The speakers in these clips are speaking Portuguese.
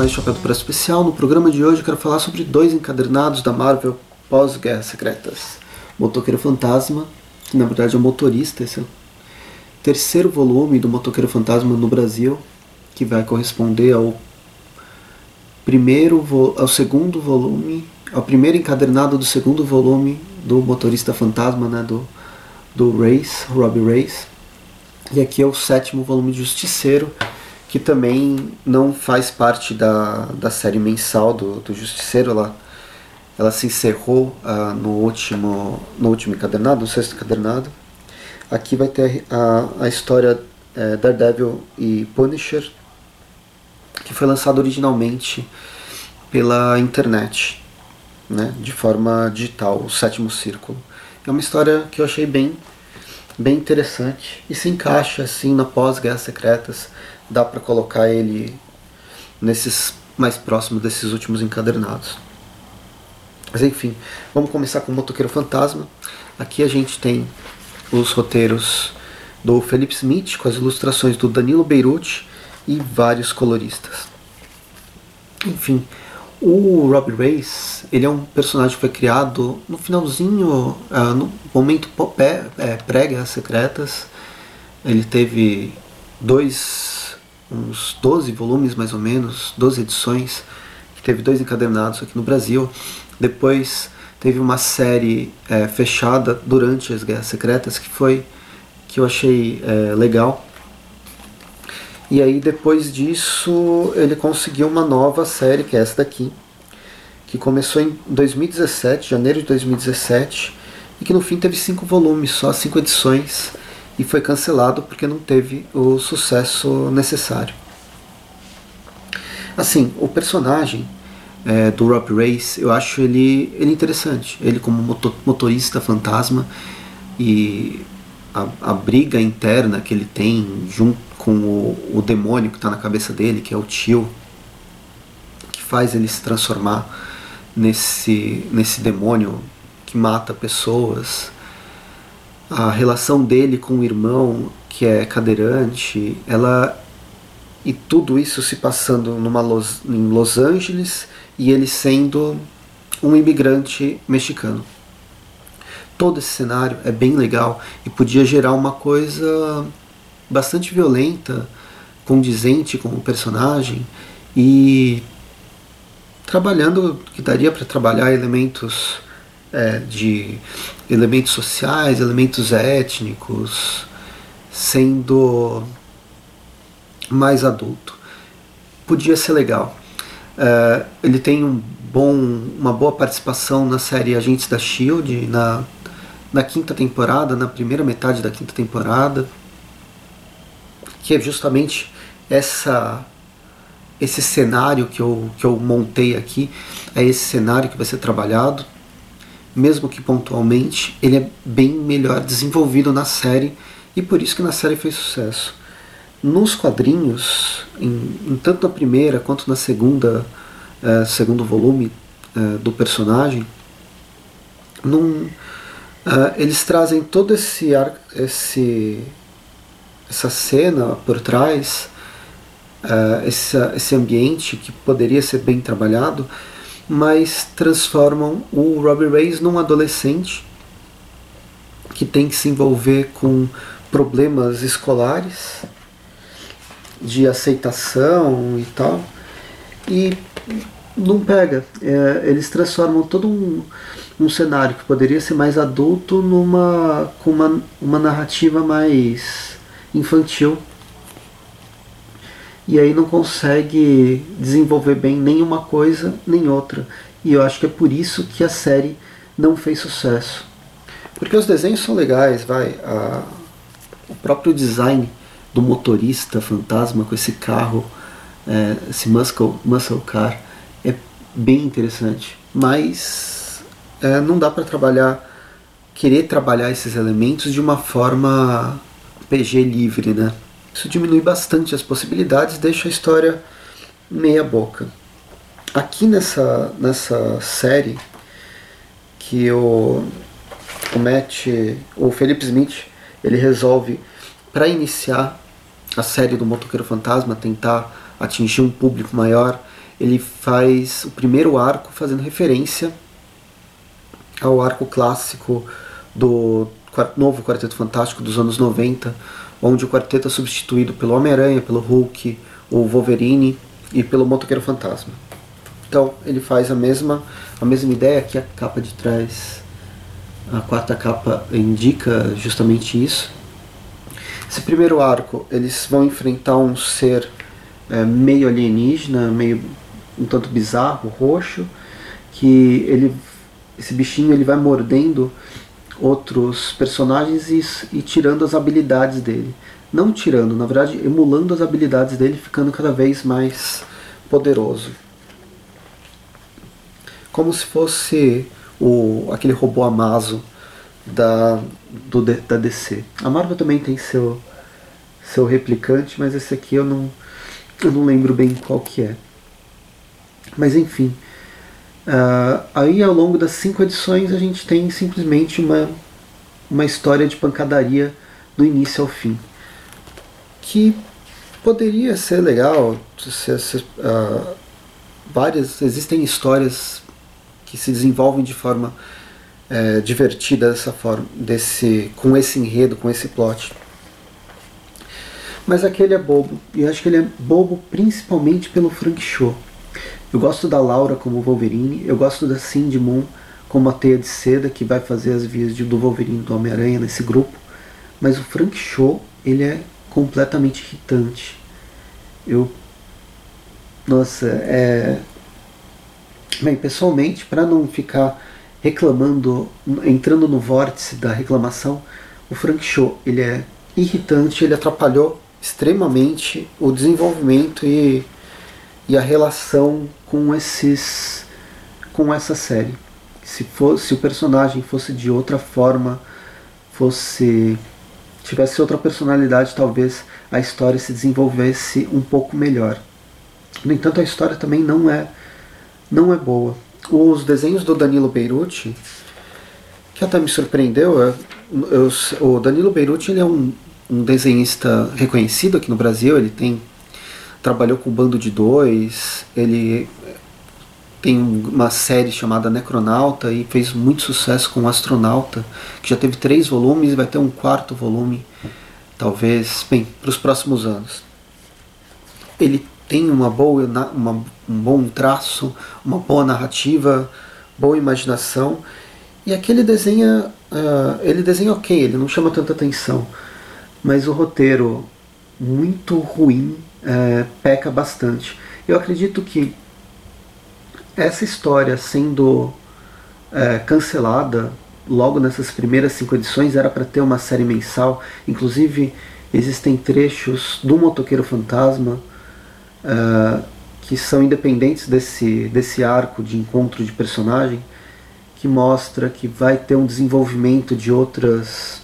mais Chapéu do Preço Especial. No programa de hoje eu quero falar sobre 2 encadernados da Marvel pós-Guerras Secretas. Motoqueiro Fantasma, que na verdade é o motorista, esse é o terceiro volume do Motoqueiro Fantasma no Brasil, que vai corresponder ao segundo volume, ao primeiro encadernado do segundo volume do Motorista Fantasma, né, do Race, Robbie Race. E aqui é o 7º volume de Justiceiro, que também não faz parte da série mensal do Justiceiro. Ela se encerrou no último encadernado, no 6º encadernado. Aqui vai ter a história Daredevil e Punisher, que foi lançado originalmente pela internet, né, de forma digital, o 7º Círculo. É uma história que eu achei bem interessante e se encaixa assim na pós-Guerras Secretas. Dá para colocar ele nesses mais próximos desses últimos encadernados. Mas enfim, vamos começar com o Motoqueiro Fantasma. Aqui a gente tem os roteiros do Felipe Smith, com as ilustrações do Danilo Beirute e vários coloristas. Enfim, o Robbie Race, ele é um personagem que foi criado no finalzinho, no momento pré-Guerras Secretas. Ele teve uns 12 volumes mais ou menos, 12 edições, que teve 2 encadernados aqui no Brasil. Depois teve uma série fechada durante as Guerras Secretas, que eu achei legal. E aí depois disso ele conseguiu uma nova série, que é essa daqui, que começou em 2017, janeiro de 2017, e que no fim teve 5 volumes, só 5 edições, e foi cancelado porque não teve o sucesso necessário. Assim, o personagem do Robbie Race, eu acho ele interessante. Ele como motorista fantasma, e a briga interna que ele tem junto com o demônio que está na cabeça dele, que é o tio, que faz ele se transformar nesse demônio que mata pessoas. A relação dele com o irmão, que é cadeirante, e tudo isso se passando em Los Angeles, e ele sendo um imigrante mexicano. Todo esse cenário é bem legal e podia gerar uma coisa bastante violenta, condizente com o personagem, e que daria para trabalhar elementos sociais, elementos étnicos, sendo mais adulto. Podia ser legal. Ele tem uma boa participação na série Agentes da S.H.I.E.L.D., na 5ª temporada, na primeira metade da 5ª temporada, que é justamente esse cenário que eu montei aqui, é esse cenário que vai ser trabalhado, mesmo que pontualmente. Ele é bem melhor desenvolvido na série, e por isso que na série fez sucesso. Nos quadrinhos, tanto na primeira quanto na segundo volume do personagem, eles trazem todo essa cena por trás, esse ambiente que poderia ser bem trabalhado, mas transformam o Robbie Race num adolescente que tem que se envolver com problemas escolares, de aceitação e tal, e não pega. Eles transformam todo um cenário que poderia ser mais adulto com uma narrativa mais infantil, e aí não consegue desenvolver bem nenhuma coisa nem outra. E eu acho que é por isso que a série não fez sucesso, porque os desenhos são legais, o próprio design do motorista fantasma com esse carro, esse muscle car, é bem interessante, mas não dá para querer trabalhar esses elementos de uma forma PG livre, né? Isso diminui bastante as possibilidades, deixa a história meia boca. Aqui nessa série, que o Felipe Smith, ele resolve, para iniciar a série do Motoqueiro Fantasma, tentar atingir um público maior, ele faz o primeiro arco fazendo referência ao arco clássico do novo Quarteto Fantástico dos anos 90, onde o quarteto é substituído pelo Homem-Aranha, pelo Hulk, o Wolverine e pelo Motoqueiro Fantasma. Então ele faz a mesma ideia, que a capa de trás, a quarta capa, indica justamente isso. Esse primeiro arco, eles vão enfrentar um ser meio alienígena, meio um tanto bizarro, roxo, que esse bichinho ele vai mordendo outros personagens e tirando as habilidades dele. Não tirando, na verdade emulando as habilidades dele, ficando cada vez mais poderoso. Como se fosse aquele robô Amazo da DC. A Marvel também tem seu replicante, mas esse aqui eu não lembro bem qual que é. Mas enfim, aí ao longo das 5 edições a gente tem simplesmente uma história de pancadaria do início ao fim, que poderia ser legal. Existem histórias que se desenvolvem de forma divertida dessa forma, com esse enredo, com esse plot. Mas aquele é bobo, e eu acho que ele é bobo principalmente pelo Frank Cho. Eu gosto da Laura como Wolverine, eu gosto da Cindy Moon como a Teia de Seda, que vai fazer as vias do Wolverine e do Homem-Aranha nesse grupo, mas o Frank Cho, ele é completamente irritante. Bem, pessoalmente, para não ficar reclamando, entrando no vórtice da reclamação, o Frank Cho, ele é irritante, ele atrapalhou extremamente o desenvolvimento e a relação com essa série. Se o personagem fosse de outra forma, tivesse outra personalidade, talvez a história se desenvolvesse um pouco melhor. No entanto, a história também não é boa. Os desenhos do Danilo Beirute, que até me surpreendeu, o Danilo Beirute, ele é um desenhista reconhecido aqui no Brasil. Ele trabalhou com o Bando de Dois, ele tem uma série chamada Necronauta e fez muito sucesso com o Astronauta, que já teve 3 volumes e vai ter um 4º volume, talvez, bem, para os próximos anos. Ele tem um bom traço, uma boa narrativa, boa imaginação, e aqui ele desenha ok, ele não chama tanta atenção, mas o roteiro, muito ruim, peca bastante. Eu acredito que essa história sendo cancelada logo nessas primeiras 5 edições era para ter uma série mensal. Inclusive existem trechos do Motoqueiro Fantasma que são independentes desse arco de encontro de personagem, que mostra que vai ter um desenvolvimento de outras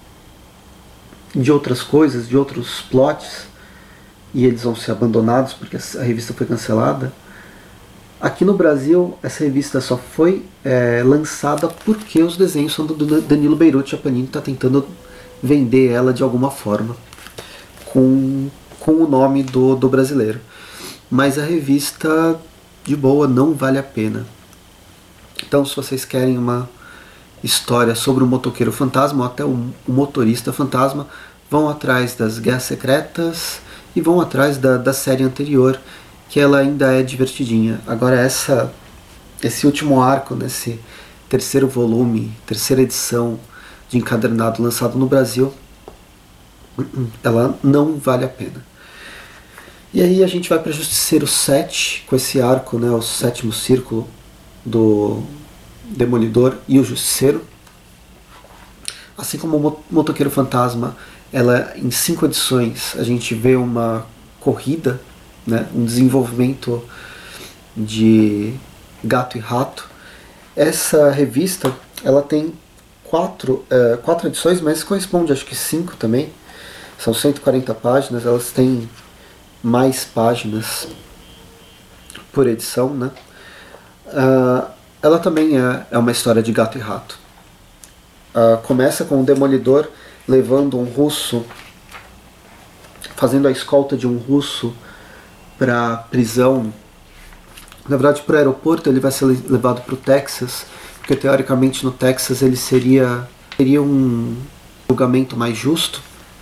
coisas, de outros plots, e eles vão ser abandonados porque a revista foi cancelada. Aqui no Brasil, essa revista só foi lançada porque os desenhos são do Danilo Beirute, e a Panini está tentando vender ela de alguma forma com o nome do brasileiro. Mas a revista, de boa, não vale a pena. Então, se vocês querem uma história sobre o Motoqueiro Fantasma ou até o Motorista Fantasma, vão atrás das Guerras Secretas e vão atrás da série anterior, que ela ainda é divertidinha. Agora esse último arco, nesse 3º volume, 3ª edição de encadernado lançado no Brasil, ela não vale a pena. E aí a gente vai para Justiceiro 7, com esse arco, né, o 7º círculo do Demolidor e o Justiceiro. Assim como o Motoqueiro Fantasma, ela em 5 edições a gente vê uma corrida, né, um desenvolvimento de gato e rato. Essa revista, ela tem 4 edições, mas corresponde acho que 5 também. São 140 páginas, elas têm mais páginas por edição, né? Ela também é uma história de gato e rato. Começa com o Demolidor levando um russo, fazendo a escolta de um russo para prisão Na verdade, para o aeroporto ele vai ser levado para o Texas, porque teoricamente no Texas ele seria um julgamento mais justo.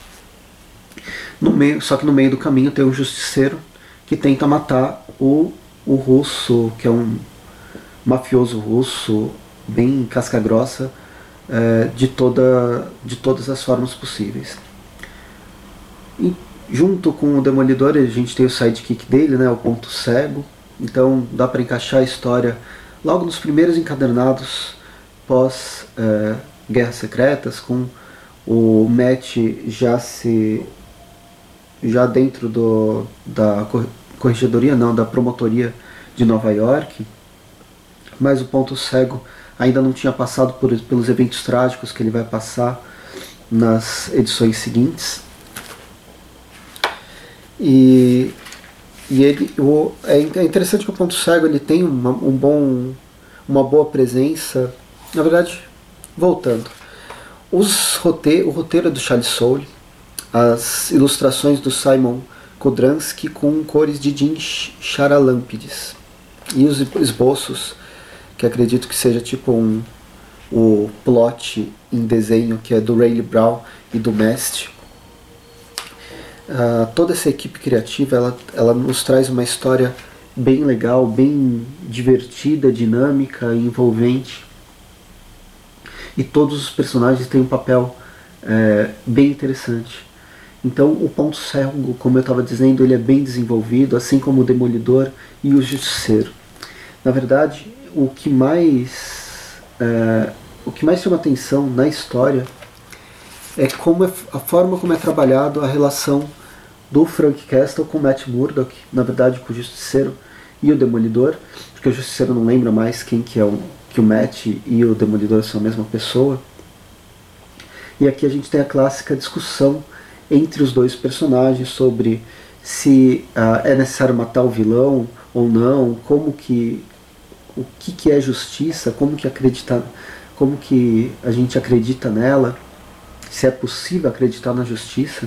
Só que no meio do caminho tem um justiceiro que tenta matar o russo, que é um mafioso russo, bem casca-grossa, de todas as formas possíveis. E junto com o Demolidor a gente tem o sidekick dele, né, o Ponto Cego. Então dá para encaixar a história logo nos primeiros encadernados pós Guerras Secretas, com o Matt já dentro da corregedoria, não, da promotoria de Nova York, mas o Ponto Cego ainda não tinha passado pelos eventos trágicos que ele vai passar nas edições seguintes. E é interessante que o Ponto Cego ele tem uma boa presença. Na verdade, voltando, o roteiro é do Charles Soule, as ilustrações do Simon Kodransky com cores de Jim Charalampides, e os esboços, que acredito que seja tipo o plot em desenho, que é do Rayleigh Brown e do Mest. Toda essa equipe criativa ela nos traz uma história bem legal, bem divertida, dinâmica e envolvente. E todos os personagens têm um papel bem interessante. Então o Ponto Cego, como eu estava dizendo, ele é bem desenvolvido, assim como o Demolidor e o Justiceiro. Na verdade, o que mais chama atenção na história é a forma como é trabalhado a relação do Frank Castle com o Matt Murdock, na verdade com o Justiceiro e o Demolidor, porque o Justiceiro não lembra mais quem que o Matt e o Demolidor são a mesma pessoa. E aqui a gente tem a clássica discussão entre os dois personagens sobre se é necessário matar o vilão ou não, o que é justiça, como que a gente acredita nela, se é possível acreditar na justiça.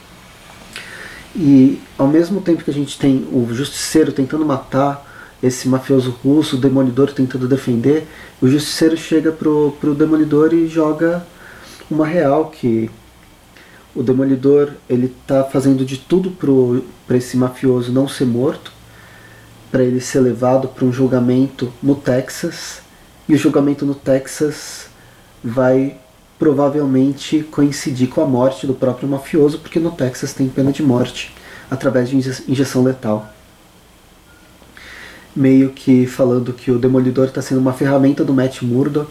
E ao mesmo tempo que a gente tem o Justiceiro tentando matar esse mafioso russo, o Demolidor tentando defender, o Justiceiro chega pro Demolidor e joga uma real, que o Demolidor ele tá fazendo de tudo para esse mafioso não ser morto, para ele ser levado para um julgamento no Texas, e o julgamento no Texas vai provavelmente coincidir com a morte do próprio mafioso, porque no Texas tem pena de morte através de injeção letal. Meio que falando que o Demolidor está sendo uma ferramenta do Matt Murdock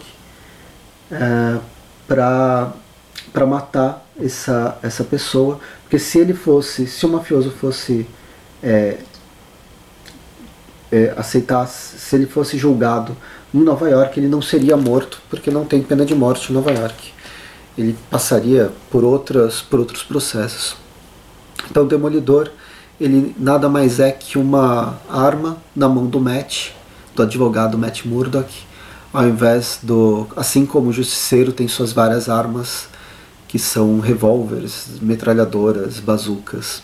para matar essa pessoa, porque se o mafioso fosse aceitasse, se ele fosse julgado em Nova York, ele não seria morto, porque não tem pena de morte em Nova York. Ele passaria por outros processos. Então o Demolidor, ele nada mais é que uma arma na mão do advogado Matt Murdock, ao invés assim como o Justiceiro tem suas várias armas, que são revólveres, metralhadoras, bazucas.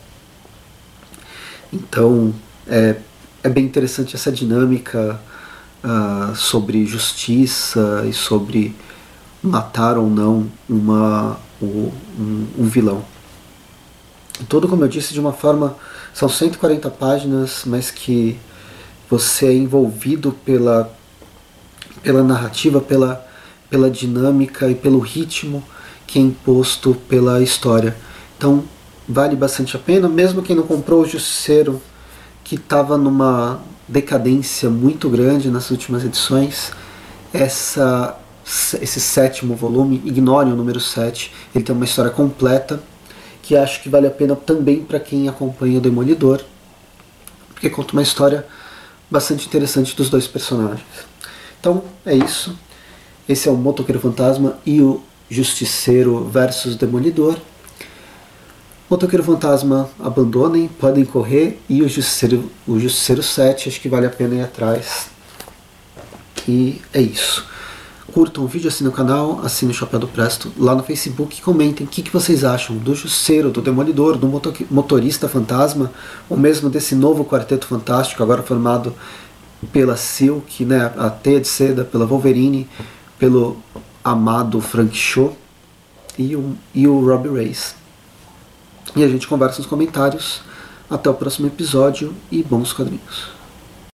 Então é bem interessante essa dinâmica sobre justiça e sobre matar ou não um vilão. Tudo, como eu disse, de uma forma... São 140 páginas, mas que você é envolvido pela narrativa, pela dinâmica e pelo ritmo que é imposto pela história. Então vale bastante a pena, mesmo quem não comprou o Justiceiro, que estava numa decadência muito grande nas últimas edições. Esse sétimo volume, ignore o número 7, ele tem uma história completa, que acho que vale a pena também para quem acompanha o Demolidor, porque conta uma história bastante interessante dos dois personagens. Então é isso. Esse é o Motoqueiro Fantasma e o Justiceiro versus Demolidor. Motoqueiro Fantasma, abandonem, podem correr, e o Justiceiro 7, acho que vale a pena ir atrás. E é isso. curtam o vídeo, assinem o canal, assinem o Chapéu do Presto lá no Facebook, comentem o que vocês acham do Justiceiro, do Demolidor, do Motorista Fantasma, ou mesmo desse novo Quarteto Fantástico, agora formado pela Silk, né, a Teia de Seda, pela Wolverine, pelo amado Frank Cho e o Robbie Reyes. E a gente conversa nos comentários. Até o próximo episódio e bons quadrinhos.